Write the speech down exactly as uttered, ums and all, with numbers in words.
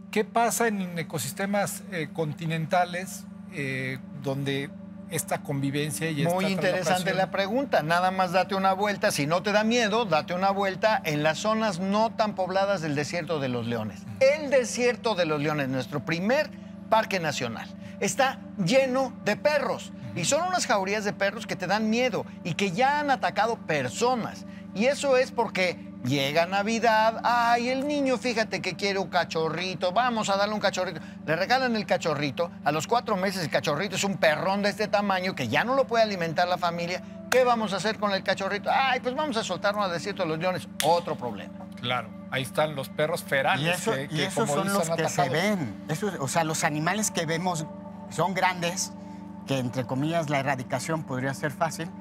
¿Qué pasa en ecosistemas eh, continentales eh, donde esta convivencia y esta Muy interesante traslación... la pregunta. Nada más date una vuelta. Si no te da miedo, date una vuelta en las zonas no tan pobladas del Desierto de los Leones. El Desierto de los Leones, nuestro primer parque nacional, está lleno de perros. Y son unas jaurías de perros que te dan miedo y que ya han atacado personas. Y eso es porque llega Navidad, ay, el niño, fíjate que quiere un cachorrito, vamos a darle un cachorrito. Le regalan el cachorrito, a los cuatro meses el cachorrito es un perrón de este tamaño que ya no lo puede alimentar la familia. ¿Qué vamos a hacer con el cachorrito? Ay, pues vamos a soltarlo al Desierto de los Leones. Otro problema. Claro, ahí están los perros ferales. Y, eso, que, y que, esos como son dicen, los que atacados. se ven. Eso, o sea, los animales que vemos son grandes, que entre comillas la erradicación podría ser fácil,